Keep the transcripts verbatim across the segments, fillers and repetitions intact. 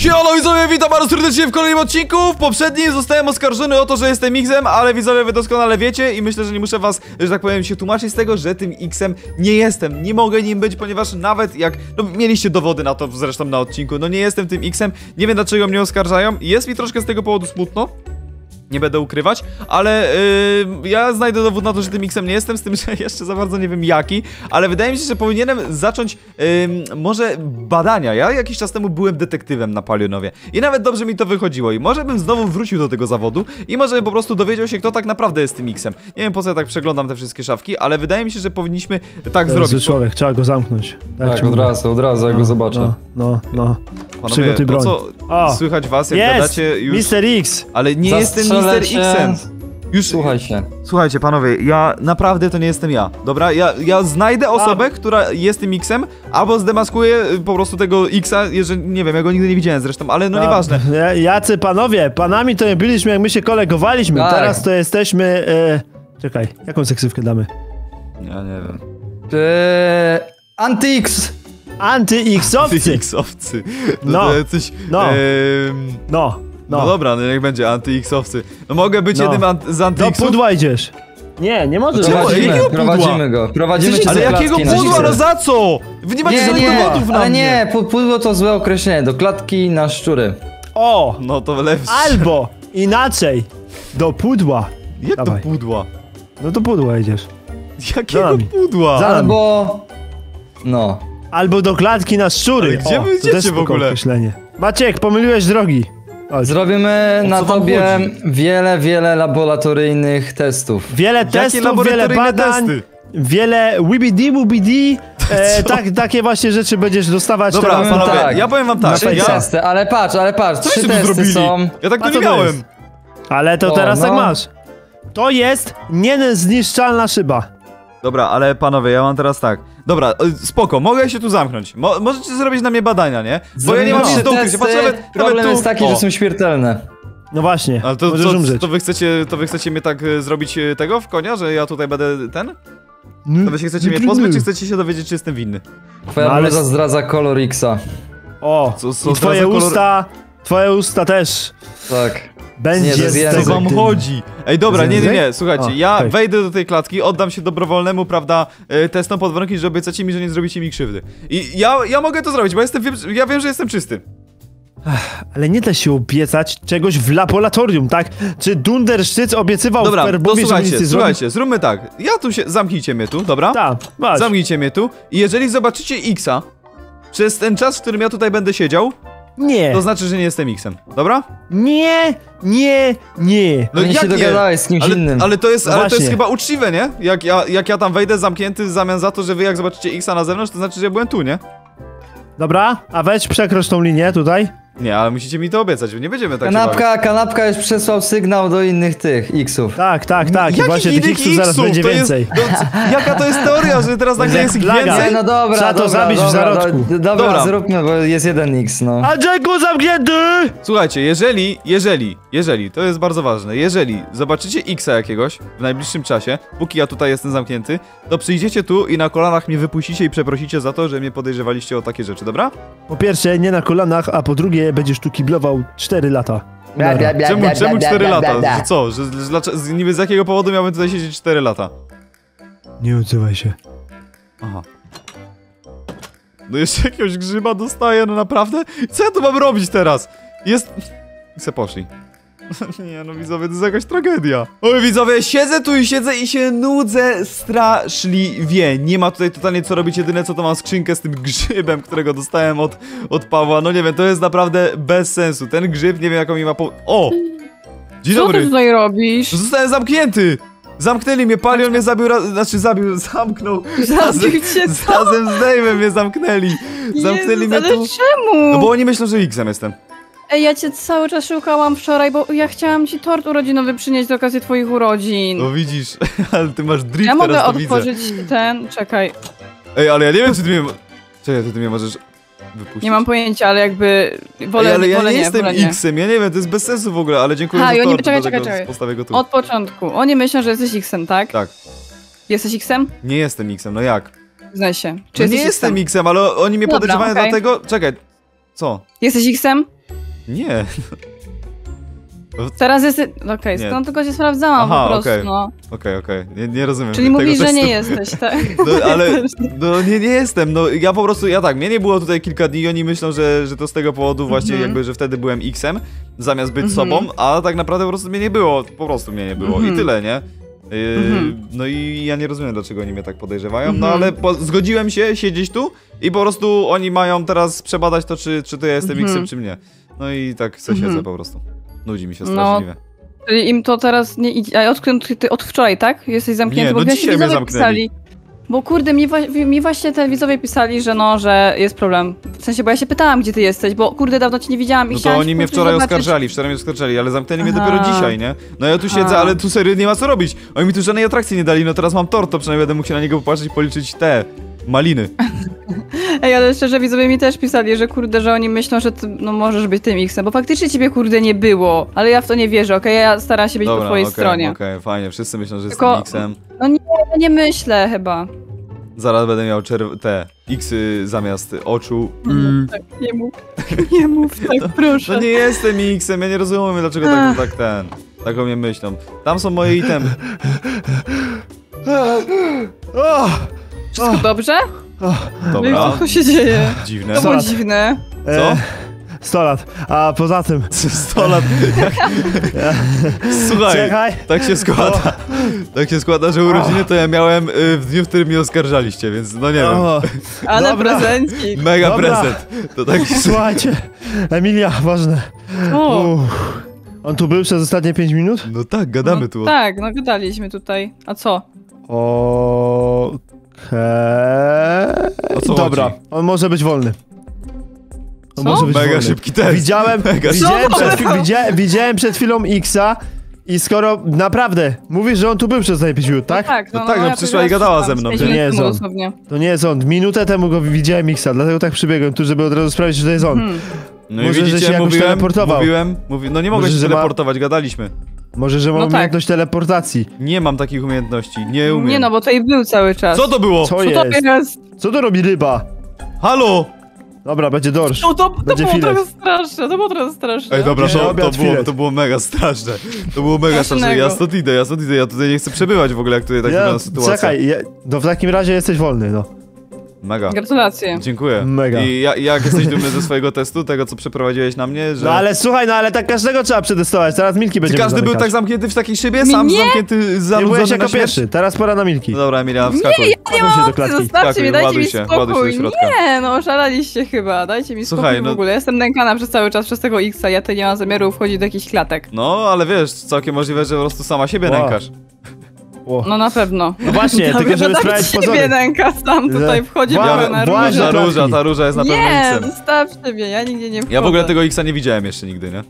Siemano widzowie, witam bardzo serdecznie w kolejnym odcinku. W poprzednim zostałem oskarżony o to, że jestem X-em, ale widzowie, wy doskonale wiecie i myślę, że nie muszę was, że tak powiem, się tłumaczyć z tego, że tym X-em nie jestem. Nie mogę nim być, ponieważ nawet jak, no mieliście dowody na to zresztą na odcinku, no nie jestem tym X-em, nie wiem dlaczego mnie oskarżają. Jest mi troszkę z tego powodu smutno. Nie będę ukrywać, ale yy, ja znajdę dowód na to, że tym X-em nie jestem, z tym, że jeszcze za bardzo nie wiem jaki, ale wydaje mi się, że powinienem zacząć yy, może badania. Ja jakiś czas temu byłem detektywem na Palionowie i nawet dobrze mi to wychodziło i może bym znowu wrócił do tego zawodu i może po prostu dowiedział się, kto tak naprawdę jest tym X-em. Nie wiem, po co ja tak przeglądam te wszystkie szafki, ale wydaje mi się, że powinniśmy tak to zrobić. Człowiek, trzeba go zamknąć. Tak, tak od razu, od razu, jak no, go zobaczę. No, no, no. Panowie, Przygotuj broń. co o, słychać was, jak jest! gadacie już... mister X! Ale nie jestem mister X-em. Już słuchaj się. Słuchajcie, panowie, ja naprawdę to nie jestem ja, dobra? Ja, ja znajdę osobę, która jest tym X-em, albo zdemaskuję po prostu tego X-a, jeżeli, nie wiem, ja go nigdy nie widziałem zresztą, ale no nieważne. Jacy panowie, panami to nie byliśmy, jak my się kolegowaliśmy, tak. Teraz to jesteśmy... E... Czekaj, jaką seksywkę damy? Ja nie wiem. Eee, Anty-X! Anty-X-owcy! Anty-X-owcy. No, to, to coś, no, em... no. No. no dobra, no niech będzie anty-X-owcy. No mogę być no. jednym an z anty-X-ów. Do pudła idziesz. Nie, nie możesz. Prowadzimy, prowadzimy go, prowadzimy cię. Ale jakiego pudła, no za co? Wy nie macie żadnych dowodów na ale mnie. nie, pudło to złe określenie, do klatki na szczury. O! No to lepsze. Albo inaczej, do pudła. Jak Dawaj. do pudła? No do pudła idziesz. Jakiego pudła? Albo... No. Albo do klatki na szczury. Ale gdzie o, wy idziecie w ogóle? Określenie. Maciek, pomyliłeś drogi. Chodź. Zrobimy na tobie wiele, wiele laboratoryjnych testów. Wiele Jakie testów, wiele badań, testy? Wiele wibidi wibidi, e, tak, takie właśnie rzeczy będziesz dostawać. Dobra, teraz. panowie, tak. ja powiem wam tak. Trzy Ja... testy, ale patrz, ale patrz, Co trzy tu testy zrobili? są. Ja tak to A nie to miałem. jest? Ale to o, teraz no. tak masz. To jest niezniszczalna szyba. Dobra, ale panowie, ja mam teraz tak. Dobra, spoko, mogę się tu zamknąć. Mo możecie zrobić na mnie badania, nie? Bo ja nie mam nic do ukrycia. Patrz, nawet, problem nawet tu... jest taki, o. że są śmiertelne. No właśnie, ale to, możesz to, umrzeć. to wy chcecie, to wy chcecie mnie tak e, zrobić e, tego w konia, że ja tutaj będę ten? To wy się chcecie mnie pozbyć, czy chcecie się dowiedzieć, czy jestem winny? Twoja no, ale... bluza zdradza kolor X-a. O, co, co i twoje kolor... usta, twoje usta też. Tak. Będzie z co wam chodzi? Ej, dobra, nie, nie, nie, słuchajcie, o, ja okay. wejdę do tej klatki, oddam się dobrowolnemu, prawda, e, testom pod warunkiem, że obiecacie mi, że nie zrobicie mi krzywdy. I ja, ja mogę to zrobić, bo jestem, ja wiem, że jestem czysty. Ale nie da się obiecać czegoś w laboratorium, tak? Czy Dunderszczyc obiecywał dobra, w Perbowie, to że nic słuchajcie, nie słuchajcie, zróbmy tak. Ja tu się, zamknijcie mnie tu, dobra? Tak, masz. Zamknijcie mnie tu i jeżeli zobaczycie X-a przez ten czas, w którym ja tutaj będę siedział, nie. to znaczy, że nie jestem X-em, dobra? Nie, nie, nie. No nie się dogadałeś z kimś ale, innym. Ale to jest, no ale to jest właśnie. chyba uczciwe, nie? Jak ja, jak ja tam wejdę zamknięty w zamian za to, że wy jak zobaczycie X-a na zewnątrz, to znaczy, że ja byłem tu, nie? Dobra, a weź przekroć tą linię tutaj. Nie, ale musicie mi to obiecać, nie będziemy tak Kanapka, kanapka już przesłał sygnał do innych tych X-ów. Tak, tak, tak. I Jakich właśnie tych innych X-ów zaraz będzie to więcej. Jest, no, jaka to jest teoria, że teraz nagle jest ich plaga. więcej? No dobra, Trzeba to dobra, zabić dobra, w zarodku. do, dobra, Dobra. zróbmy, bo jest jeden X, no. A Jacku zamknięty! Słuchajcie, jeżeli, jeżeli, jeżeli, to jest bardzo ważne, jeżeli zobaczycie X-a jakiegoś w najbliższym czasie, póki ja tutaj jestem zamknięty, to przyjdziecie tu i na kolanach mnie wypuścicie i przeprosicie za to, że mnie podejrzewaliście o takie rzeczy, dobra? Po pierwsze, nie na kolanach, a po drugie, będziesz tu kiblował cztery lata. Bla, bla, bla, Czemu, bla, czemu bla, cztery bla, lata? bla, bla. Że co? Że, że, że, niby z jakiego powodu miałbym tutaj siedzieć cztery lata? Nie odzywaj się. Aha. No jeszcze jakiegoś grzyba dostaję, no naprawdę? Co ja tu mam robić teraz? Jest... I se poszli. Nie no widzowie, to jest jakaś tragedia. Oj widzowie, siedzę tu i siedzę i się nudzę straszliwie. Nie ma tutaj totalnie co robić, jedyne co to mam skrzynkę z tym grzybem, którego dostałem od, od Pawła. No nie wiem, to jest naprawdę bez sensu. Ten grzyb, nie wiem jaką mi ma po... O! Dzień Co dobry. ty tutaj robisz? Zostałem zamknięty! Zamknęli mnie, Palion mnie zabił, raz, znaczy zabił, zamknął. Zabił cię, co? Razem z Dave'em mnie zamknęli. Zamknęli Jezus, mnie ale tu. czemu? No bo oni myślą, że X-em jestem. Ej, ja cię cały czas szukałam wczoraj, bo ja chciałam ci tort urodzinowy przynieść z okazji twoich urodzin. No widzisz, ale ty masz drift Ja mogę teraz, to widzę. otworzyć ten... Czekaj. Ej, ale ja nie wiem, czy ty mnie... Czekaj, ty, ty mnie możesz wypuścić. Nie mam pojęcia, ale jakby... Wolę, Ej, ale ja wolę nie nie, jestem wolę nie. X-em, ja nie wiem, to jest bez sensu w ogóle, ale dziękuję Ha, za i oni- tort, czekaj, dlatego czekaj, czekaj. postawię go tu. Od początku. Oni myślą, że jesteś X-em, tak? Tak, Jesteś X-em? nie jestem X-em, no jak? Znaj się. Czy No nie jesteś jestem X-em? X-em, ale oni mnie Dobra, podejrzewają okej. dlatego... Czekaj, co? Jesteś X-em? Nie. Teraz jest... Okej, okay, Nie. skąd tylko cię sprawdzałam Aha, po prostu, okej. no. Okej, okej, okay. nie, nie rozumiem Czyli tego mówisz, testu. że nie jesteś, tak? No ale, no nie, nie jestem, no ja po prostu, ja tak, mnie nie było tutaj kilka dni i oni myślą, że, że to z tego powodu właśnie Mhm. jakby, że wtedy byłem X-em, zamiast być Mhm. sobą, a tak naprawdę po prostu mnie nie było, po prostu mnie nie było Mhm. i tyle, nie? Yy, Mhm. No i ja nie rozumiem, dlaczego oni mnie tak podejrzewają, no Mhm. ale po, zgodziłem się siedzieć tu i po prostu oni mają teraz przebadać to, czy, czy to ja jestem Mhm. X-em, czy nie. No i tak se Mhm. siedzę po prostu. Nudzi mi się No, straszliwie. Czyli im to teraz nie idzie. A odkąd ty, ty od wczoraj, tak? Jesteś zamknięty? Nie, bo no właśnie dzisiaj mnie widzowie zamknęli. pisali. Bo kurde, mi, wa mi właśnie te widzowie pisali, że no, że jest problem. W sensie, bo ja się pytałam, gdzie ty jesteś, bo kurde, dawno cię nie widziałam i No to chciałam oni się mnie po prostu wczoraj zobaczyć. oskarżali, wczoraj mnie oskarżali, ale zamknęli mnie Aha. dopiero dzisiaj, nie? No ja tu siedzę, Aha. ale tu serio nie ma co robić. Oni mi tu żadnej atrakcji nie dali, no teraz mam tort, to przynajmniej będę mógł się na niego popatrzeć i policzyć te maliny. Ej, ale szczerze, widzowie mi też pisali, że kurde, że oni myślą, że ty, no możesz być tym X-em, bo faktycznie ciebie kurde nie było, ale ja w to nie wierzę, okej? Ja staram się być Dobra, po twojej okej, stronie. okej, fajnie, wszyscy myślą, że Tylko- jestem X-em. No nie, ja nie myślę chyba. Zaraz będę miał czerw- te X-y zamiast oczu. Mm. Tak, nie mów, nie mów tak, proszę. No nie jestem X-em, ja nie rozumiem, dlaczego tak, Ach. tak ten, tak o mnie myślą. Tam są moje itemy. O! Wszystko dobrze? Dobra, No i co tu się dzieje? dziwne. To było Zaraz. dziwne. Co? E, sto lat. A poza tym... sto lat. Słuchaj, Czekaj. tak się składa. Tak się składa, że urodziny to ja miałem y, w dniu, w którym mnie oskarżaliście, więc no nie wiem. O, Ale Dobra. prezencik. Mega Dobra. prezent. To tak się... słuchajcie, Emilia, ważne. O, Uff. On tu był przez ostatnie pięć minut? No tak, gadamy no, tu. o- Tak, no gadaliśmy tutaj. A co? Okej. O co Dobra, chodzi? on może być wolny. On Co? może być Mega wolny. szybki test. Widziałem, Mega widziałem, szybki. przed, chwi- widzia, widziałem przed chwilą Xa i skoro naprawdę mówisz, że on tu był przez ostatnie pięć minut, tak? Tak, No tak, no ja przyszła powiedziałam, i gadała że ze mną, pięć że nie minut jest temu on. dosłownie. To nie jest on. Minutę temu go widziałem Xa, dlatego tak przybiegłem tu, żeby od razu sprawdzić, że to jest on. Hmm. No i Może, że widzicie, się jakoś mówiłem, teleportował. mówiłem, mówi... no nie mogę Może, się że ma- teleportować, gadaliśmy. Może, że ma No tak. umiejętność teleportacji. Nie mam takich umiejętności, nie umiem. Nie no, bo tutaj był cały czas. Co to było? Co Co to jest? jest? Co to robi ryba? Halo! Dobra, będzie dorsz. No to, to Będzie było filet. trochę straszne, to było trochę straszne. Ej, dobra, Nie, to, to, obiad było, filet. to było mega straszne. To było mega straszne. Ja Strasznego. stąd idę, ja stąd idę, ja tutaj nie chcę przebywać w ogóle, jak tutaj tak Ja, wygląda sytuacja. czekaj, ja, no w takim razie jesteś wolny, no. Mega. Gratulacje. Dziękuję. Mega. I ja, jak jesteś dumny ze swojego testu, tego co przeprowadziłeś na mnie, że... No ale słuchaj, no ale tak każdego trzeba przetestować, teraz Milki Czy będzie każdy był tak zamknięty w takiej szybie? Mi Sam nie. zamknięty, Nie byłeś zanudzony jako na śmierć? pierwszy, teraz pora na Milki. No dobra, Emilia, wskakuj. Nie Wchodzą się do klatki. Zostawcie Skakuj, mnie, dajcie ładuj mi się, ładuj się do spokój. środka. Nie, no oszalaliście chyba, dajcie mi Słuchaj, spokój no- w ogóle. Jestem nękana przez cały czas, przez tego X-a, ja tutaj nie mam zamiaru wchodzić do jakichś klatek. No, ale wiesz, całkiem możliwe, że po prostu sama siebie Wow. nękasz. O. No na pewno. No właśnie, Dobra, tylko żeby tak sprawdzić siebie pozory. nęka sam tutaj wchodzi Wła- ja, na właśnie, Ta róże. klatki. róża, ta róża jest na pewno Nie, X-em. zostawcie mnie, ja nigdzie nie wchodzę. Ja w ogóle tego X-a nie widziałem jeszcze nigdy, nie?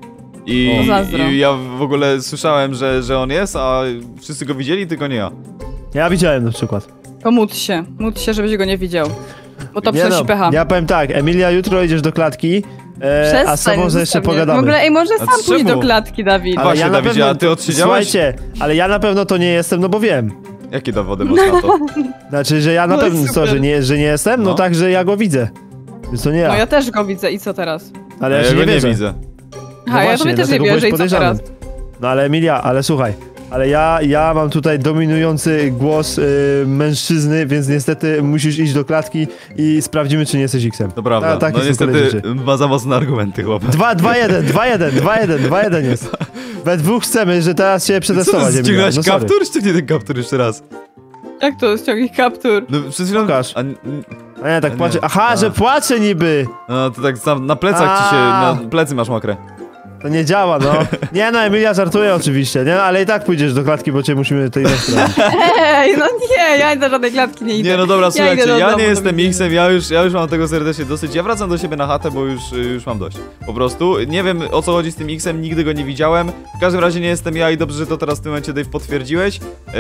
I, O, zazdro. i ja w ogóle słyszałem, że, że on jest, a wszyscy go widzieli, tylko nie ja. Ja widziałem na przykład. To módl się, módl się, żebyś go nie widział. Bo to Nie przynosi pecha. ja powiem tak, Emilia, jutro idziesz do klatki, e, a z Przestań, sobą jeszcze zostaw mnie. pogadamy. W ogóle, ej, może sam czemu? pójdź do klatki, Dawid. Ale- Właśnie, Dawidzie, a ty odsiedziałeś? Słuchajcie, ale ja na pewno to nie jestem, no bo wiem. Jakie dowody masz na to? Znaczy, że ja na No pewno, co, super. że nie, że nie jestem? No, No. tak, że ja go widzę. Więc to nie ja. No ja też go widzę i co teraz? Ale Ja, ja się go nie nie wierzę. widzę. Aha, ja tobie też nie dlatego wierzę byłeś i co podejrzanym. teraz? No ale Emilia, ale słuchaj, ale ja, ja mam tutaj dominujący głos y, mężczyzny, więc niestety musisz iść do klatki i sprawdzimy, czy nie jesteś X-em. To prawda. A, takie No są kolei niestety rzeczy. ma za mocne argumenty, chłopak. Dwa, dwa, jeden, dwa, jeden, dwa, jeden, dwa, jeden jest. We dwóch chcemy, że teraz się Co przetestować, ty Emilia. ściągnąłeś No sorry. kaptur? Ściągnij ten kaptur jeszcze raz. Jak to ściągnij kaptur? No przed chwilą... Pokaż. A, n- A nie, tak Nie. płaczę. Aha, A. że płaczę niby! no to tak na, na plecach ci się... A. Na plecy masz mokre. To nie działa, no. Nie no, Emilia żartuje oczywiście, nie? Ale i tak pójdziesz do klatki, bo cię musimy tutaj naprawić. Ej, no nie, ja do żadnej klatki nie idę. Nie no dobra, Ja słuchajcie, idę do ja domu, nie do jestem widzenia. X-em, ja już, ja już mam tego serdecznie dosyć. Ja wracam do siebie na chatę, bo już, już mam dość. Po prostu. Nie wiem o co chodzi z tym X-em, nigdy go nie widziałem. W każdym razie nie jestem ja i dobrze, że to teraz w tym momencie Dave potwierdziłeś. Eee,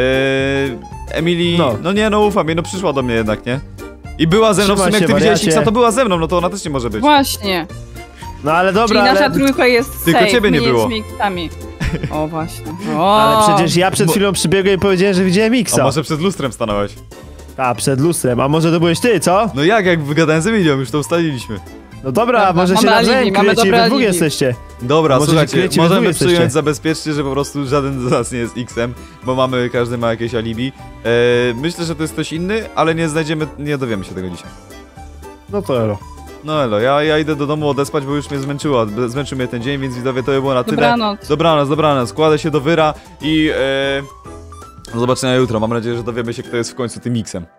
Emily, no. No. nie no ufam jej, no przyszła do mnie jednak, nie? I była ze mną, w Trzymaj sumie jak się, ty widziałeś wariacie. X-a, to była ze mną, no to ona też nie może być. Właśnie. No ale dobra, Czyli nasza ale... trójka jest Tylko safe, ciebie nie my było. z miksami. O właśnie. O. Ale przecież ja przed Bo- chwilą przybiegłem i powiedziałem, że widziałem A Xa. może przed lustrem stanąłeś? A, przed lustrem. A może to byłeś ty, co? No jak, jak wygadałem z Emilią, już to ustaliliśmy. No dobra, Dobra, może się mamy nawzajem alibi, mamy kryjecie i dobre we dwóch alibi. jesteście. Dobra, Może słuchajcie, kryjecie, we możemy dwóch jesteście. przyjąć zabezpiecznie, że po prostu żaden z nas nie jest X-em, bo mamy, każdy ma jakieś alibi. E, myślę, że to jest ktoś inny, ale nie znajdziemy, nie dowiemy się tego dzisiaj. No to elo. No elo, ja, ja idę do domu odespać, bo już mnie zmęczyło, zmęczył mnie ten dzień, więc widzowie, to by było na tyle. Dobranoc. Dobranoc, dobranoc, kładę się do wyra i e, do zobaczenia jutro. Mam nadzieję, że dowiemy się, kto jest w końcu tym X-em.